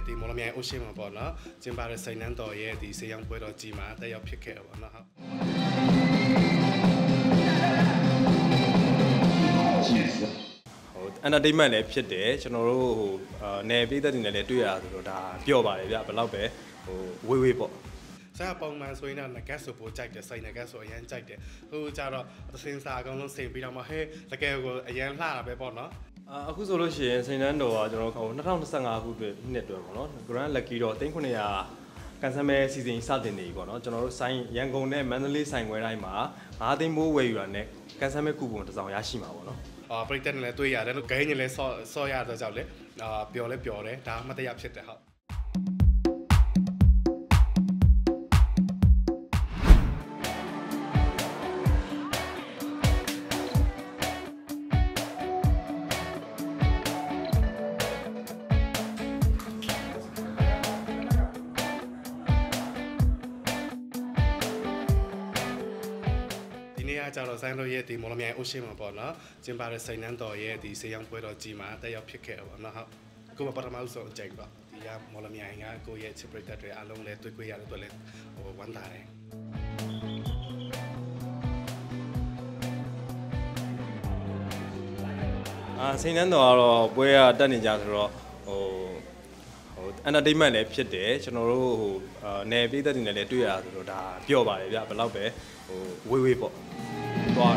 ဒီမော်လမြိုင်အိုရှင်းမှာပေါ့နော်ကျင်းပတဲ့စိန်နှန်းတော်ရဲ့ဒီဆေးရောင်းပွဲတော်ကြီးမှာတက်ရောက်ဖြစ်ခဲ့ပါတော့ဟုတ် entertainment လည်းဖြစ်တယ်ကျွန်တော်တို့ဟိုနယ်ပြည်သက်တွေနဲ့လည်းတွေ့ရတာဆိုတော့ဒါပျော့ပါတယ်ဗျဘယ်တော့ပဲဟိုဝေးဝေးပေါ့ဆက်ပုံမှန်ဆိုရင်တော့ငကတ်ဆိုပိုကြိုက်တယ်စိန်ငကတ်ဆိုအရန်ကြိုက်တယ်ဟိုကြတော့သစင်းစာအကောင်လုံးစိန်ပြီးတော့မှဟဲ့တကယ်ကိုအရန်လှတာပဲပေါ့နော်အခုဆိုလို့ရှိရင်စိန်နှန်းတော်ကကျွန်တော်2025ခုနှစ်အတွက်ပေါ့နော် Grand Lucky တော့3900ကန်ဆယ်မဲစီစဉ်စတင်နေပြီပေါ့နော်ကျွန်တော်တို့ဆိုင်ရန်ကုန်နဲ့မန္တလေးဆိုင်ခွဲတိုင်းမှာ9သိန်းမိုးဝယ်ယူတာနဲ့ကန်ဆယ်မဲကူပွန်တစ်စောင်ရရှိမှာပေါ့နော်ပရိသတ်နဲ့လည်းတွေ့ရတယ်လို့ဂိမ်းနဲ့လည်းဆော့ရတဲ့ကြောင့်လေပျော်လဲပျော်တယ်ဒါမှတရားဖြစ်တယ်ဟုတ်ကြတော့ဆိုင်တို့ရဲ့ဒီမော်လမြိုင်အိုရှင်းမှာပေါ့နော်ကျင်းပတဲ့စိန်နှန်းတော်ရဲ့ဒီဆေးရောင်းပွဲတော်ကြီးမှာတက်ရောက်ဖြစ်ခဲ့ပါတော့ဟုတ်အခုပထမဆုံးအကြိမ်ပေါ့ဒီကမော်လမြိုင်ကကိုယ့်ရဲ့ချစ်ပရိသတ်တွေအားလုံးလည်းတွေ့ခွင့်ရတဲ့အတွက်လည်းဟိုဝမ်းသာတယ်စိန်နှန်းတော်ကတော့ပွဲကတက်နေကြဆိုတော့ဟို entertainment လည်းဖြစ်တယ်ကျွန်တော်တို့ဟိုနယ်ပြည်သက်တွေနဲ့လည်းတွေ့ရတာဆိုတော့ဒါပျော့ပါတယ်ဗျဘယ်တော့ပဲဟိုဝေးဝေးပေါ့သွား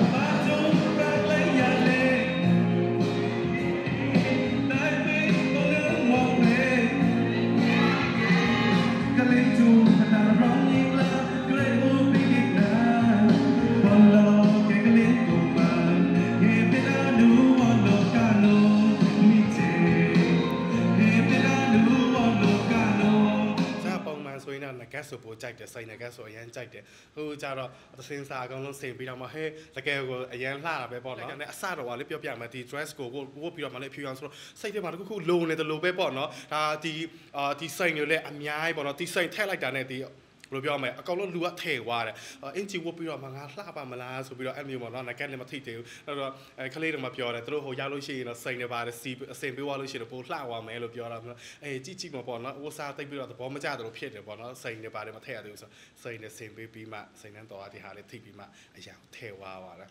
ငကတ်ဆိုပိုကြိုက်တယ်စိန်ငကတ်ဆိုအရန်ကြိုက်တယ်ဟိုကြတော့သစင်းစာအကောင်လုံးစိန်ပြီးတော့မှဟဲ့တကယ်ကိုအရန်လှတာပဲပေါ့နော်အစတော့ကလေပြောပြမယ်ဒီ dress ကိုဝတ်ပြီးတော့မှလေဖြူအောင်ဆိုတော့စိတ်ထဲမှာတခုလုံနေတယ်လို့ပဲပေါ့နော်ဒါဒီစိန်တွေလည်းအများကြီးပေါ့နော်ဒီစိန်ထည့်လိုက်တာနဲ့ဒီဘယ်လိုပြောမလဲအကောင်လုံးလူကထဲသွားတယ်အင်ဂျီဝတ်ပြီးတော့မှငါလှပါမလားဆိုပြီးတော့အဲ့မျိုးပေါ့နော်ငကတ်လည်းမထိသေးဘူးအဲ့တော့ခလေးတွေမပြောတယ်သူတို့ဟိုရောက်လို့ရှိရင်တော့စိန်တွေပါတယ်စီအစင်ပေးသွားလို့ရှိရင်ပိုလှသွားမယ်လို့ပြောတာကြည့်မှာပေါ့နော်ဝစားတိတ်ပြီးတော့သဘောမကျတယ်လို့ဖြစ်တယ်ပေါ့နော်စိန်တွေပါတယ်မထည့်ရသေးဘူးဆိုစိန်တွေစင်ပေးပြီးမှစိန်နှန်းတော်ဒီဟာလေးထိပြီးမှအရာထဲသွားပါတယ်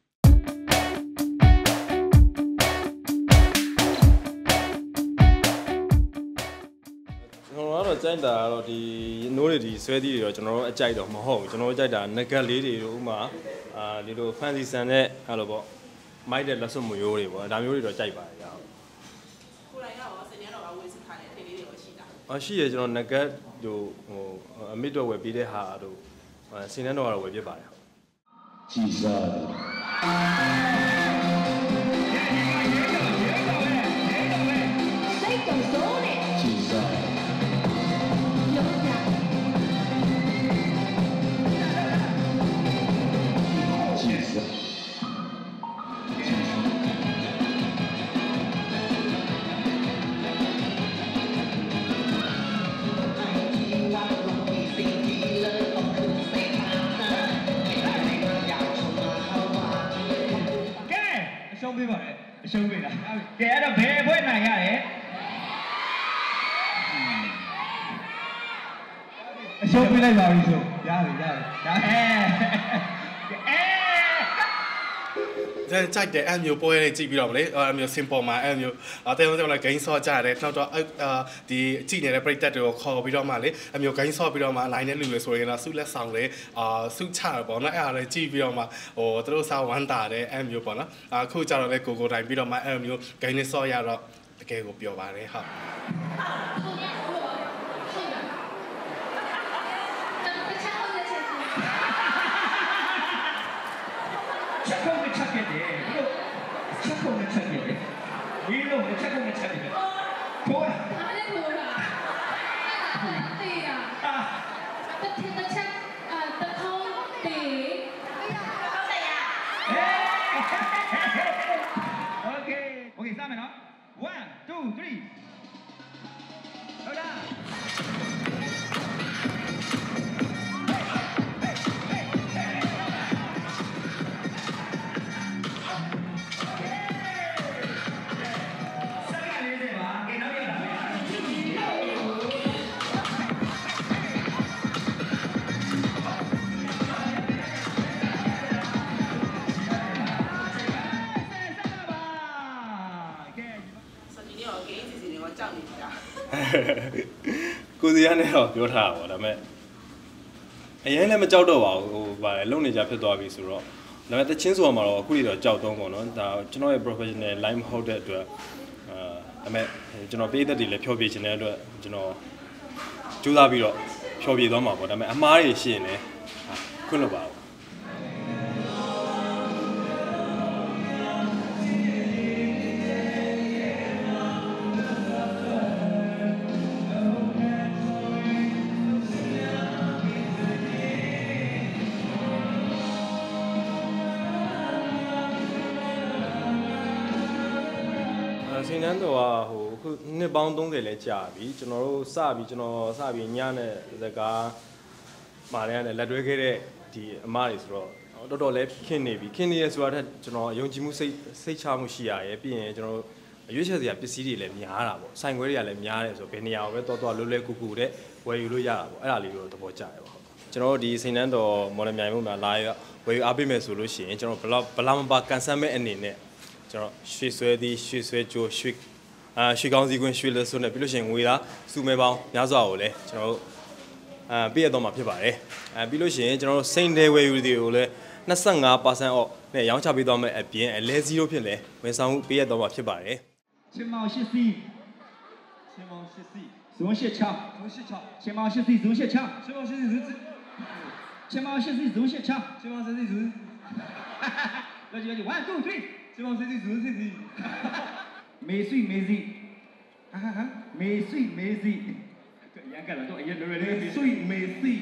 ကျွန်တော်ကတော့ကြိုက်တာကတော့ဒီနိုးတွေဒီဆွဲသီးတွေတော့ကျွန်တော်တို့အကြိုက်တော့မဟုတ်ဘူးကျွန်တော်တို့ကြိုက်တာငကတ်လေးတွေတို့ဥမာဒီလို fancy ဆန်နဲ့အဲ့လိုပေါ့မိုက်တဲ့လက်စွပ်မရိုးတွေပေါ့ဒါမျိုးတွေတော့ကြိုက်ပါတယ်ကြာကိုယ်တိုင်ကတော့စနေတော့ဝယ်စစ်ထားတဲ့ထိလေးတွေရောရှိတာရှိရကျွန်တော်ငကတ်တို့ဟိုအမစ်တော့ဝယ်ပြီးတဲ့ဟာတို့စင်နှန်းတော့ကတော့ဝယ်ပြပါတယ်ကြည်စားစိတ်တုံစိုးနဲ့ကြည်စားပေးပါလေအရှုံးပေးတာကဲအဲ့တော့ဘယ်ဘွဲ့နိုင်ရတယ်အရှုံးပေးလိုက်ပါပြီဆိုရတယ်ဒါကြိုက်တယ်အဲ့မျိုးပွဲလေးကြည့်ပြီးတော့ဗလေအဲ့မျိုး simple မှာအဲ့မျိုးတဲလုံးလည်း gain ဆော့ကြတယ်နောက်တော့ဒီကြည့်နေတဲ့ပရိသတ်တွေကိုခေါ်ပြီးတော့မှလေအဲ့မျိုး gain ဆော့ပြီးတော့မှ line နဲ့လူတွေဆိုရင်တော့စုလက်ဆောင်လေစုချတယ်ပေါ့နော်အဲ့အားလည်းကြည့်ပြီးတော့မှဟိုသူတို့စာဝမ်းတာတယ်အဲ့မျိုးပေါ့နော်အခုကျတော့လေကိုတိုင်ပြီးတော့မှအဲ့မျိုး gain နဲ့ဆော့ရတော့တကယ်ကိုပျော်ပါတယ်ဟုတ်ချက်ကုန်နဲ့ချက်ခဲ့တယ်ချက်ကုန်နဲ့ချက်ခဲ့တယ်ဒီလိုနဲ့ချက်ကုန်နဲ့ချက်ခဲ့တယ်ထိုးတာအားလည်းထိုးတာတေးတာတစ်ချက်တခေါင်းတေးဟုတ်တယ်ရโอเคစမယ်နော်1 2 3ဟုတ်လား你要给自己我奖励一下。 ကိုစီကနေတော့ပြောထားတာပေါ့ဒါပေမဲ့အရင်လည်းမကြောက်တော့ပါဘူးဟိုဗာလေလုံနေကြဖြစ်သွားပြီဆိုတော့ဒါပေမဲ့တချင်းဆိုမှာတော့အခုထိတော့ကြောက်တော့ပေါ့နော်ဒါကျွန်တော်ရဲ့ professional line မဟုတ်တဲ့အတွက်ဒါပေမဲ့ကျွန်တော်ပေးသက်တွေလည်းဖြောပြချင်တဲ့အတွက်ကျွန်တော်ကြိုးစားပြီးတော့ဖြောပြသွားမှာပေါ့ဒါပေမဲ့အမားတွေရှိရင်လည်းခွင့်လို့ပါဘူးစိန်နှန်းတော်ကဟိုအခုနှစ်ပေါင်း30လဲကြာပြီကျွန်တော်တို့စပြီးညနဲ့ဇကားမာရန်နဲ့လက်တွဲခဲ့တဲ့ဒီအမတွေဆိုတော့တော်တော်လေးခင်နေပြီခင်နေရဆိုတာထက်ကျွန်တော်ယုံကြည်မှုစိတ်ချမှုရှိရရဲ့ပြီးရင်ကျွန်တော်ရွေးချယ်စရာပစ္စည်းတွေလည်းများတာပေါ့ဆိုင်ခွဲတွေကလည်းများတယ်ဆိုတော့ဘယ်နေရာကိုပဲတော်လွယ်လွယ်ကူကူတဲ့ဝယ်ယူလို့ရတာပေါ့အဲ့ဒါလေးတော့သဘောကျတယ်ပေါ့ကျွန်တော်တို့ဒီစိန်နှန်းတော်မော်လမြိုင်မှုမှာလာဝယ်ယူအားပေးမယ်ဆိုလို့ရှိရင်ကျွန်တော်ဘလောက်မပါကန်ဆယ်မဲ့အနေနဲ့ကျွန်တော်ရွှေဆွဲသည်ရွှေဆွဲကြိုးရွှေကောင်းစီကွင်းရွှေလက်စွပ်နဲ့ပြီးလို့ရှိရင်ငွေသားစုမဲပေါင်းများစွာကိုလည်းကျွန်တော်တို့ပြည့်ရတော့မှာဖြစ်ပါတယ်ပြီးလို့ရှိရင်ကျွန်တော်တို့စိန်တယ်ဝယ်ယူတွေကိုလည်း25% off နဲ့ရောင်းချပေးသွားမယ်အပြင်အလဲ0ဖြစ်လဲဝန်ဆောင်မှုပေးရတော့မှာဖြစ်ပါတယ်ချင်းမောင်8စီချင်းမောင်8စီဇွန်8ချချင်းမောင်8စီဇွန်8ချချင်းမောင်8စီဇွန်ချင်းမောင်8စီဇွန်8ချချင်းမောင်8စီဇွန်来来1 2 3ချင်းမောင်8စီဇွန်8စီမေဆွီမေစီဟာမေဆွီမေစီရန်ကလာတော့အရင်လွယ်လွယ်လေးမေဆွီမေစီ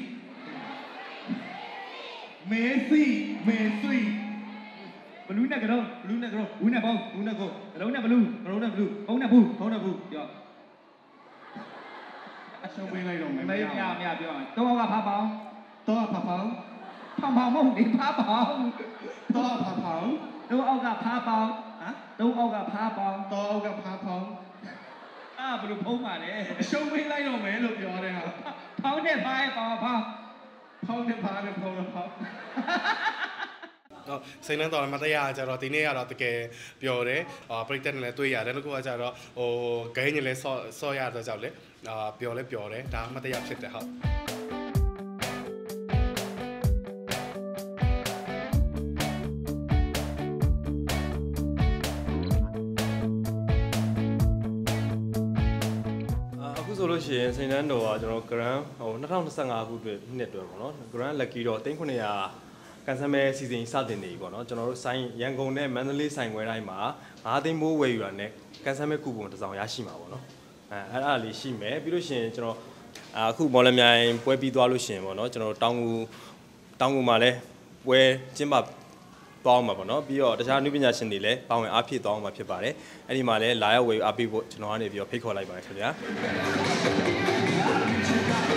မေစီမေဆွီဘလူးနဲ့ကတော့ဘလူးနဲ့ကတော့ဝူးနဲ့ပေါင်းဝူးနဲ့ကိုကတော့နဲ့ဘလူးကတော့နဲ့ဘလူးဘုံနဲ့ဘူးဘုံနဲ့ဘူးပြောအရှုံးပေးလိုက်တော့မယ်မရပြောတော့ကဖားပေါင်းတော့ဖားပေါင်းဖောင်ဖောင်မဟုတ်ဒီဖားပေါင်းတော့ဖားပေါင်းတော့အောက်ကဖားပေါင်းဟမ်တော့အောက်ကဖားပေါင်းတော့အောက်ကဖားပေါင်းဘလူးဖုံးပါလေအရှုံးပေးလိုက်တော့မယ်လို့ပြောတဲ့ဟာဖောင်းနဲ့ဖားရဲ့ပေါင်းဖောင်းနဲ့ဖားနဲ့ဖုံးတော့ဖောင်းစိန်နှန်းတော်မတရားကြတော့ဒီနေ့ကတော့တကယ်ပျော်တယ်ပရိသတ်နဲ့လည်းတွေ့ရတယ်တကူကကြတော့ဟိုဂိမ်းနဲ့လည်းဆော့ရတော့ကြောက်လေပျော်လဲပျော်တယ်ဒါမတရားဖြစ်တယ်ဟုတ်ဆိုလို့ရှိရင်စိန်နှန်းတော်ကကျွန်တော် grand ဟို2025ခုအတွက်နှစ်တွဲပေါ့နော် grand lucky တော့3900ကန်ဆယ်မဲစီစဉ်စတင်နေပြီပေါ့နော်ကျွန်တော်တို့ဆိုင်ရန်ကုန်နဲ့မန္တလေးဆိုင်ခွဲတိုင်းမှာ9သိန်းမိုးဝယ်ယူတာနဲ့ကန်ဆယ်မဲကူပွန်တစ်စောင်ရရှိမှာပေါ့နော်အဲ့ဒါလေးရှိမယ်ပြီးလို့ရှိရင်ကျွန်တော်အခုမော်လမြိုင်ပွဲပြီးသွားလို့ရှိရင်ပေါ့နော်ကျွန်တော်တောင်ကူမှာလည်းပွဲကျင်းပသွားမှာပေါ့နော်ပြီးတော့တခြားနည်းပညာရှင်တွေလည်းပါဝင်အားဖြည့်သွားမှာဖြစ်ပါတယ်အဲ့ဒီမှာလည်းလာရောက်ဝယ်ယူအားပေးဖို့ကျွန်တော်ကနေပြီးတော့ဖိတ်ခေါ်လိုက်ပါတယ်ခင်ဗျာ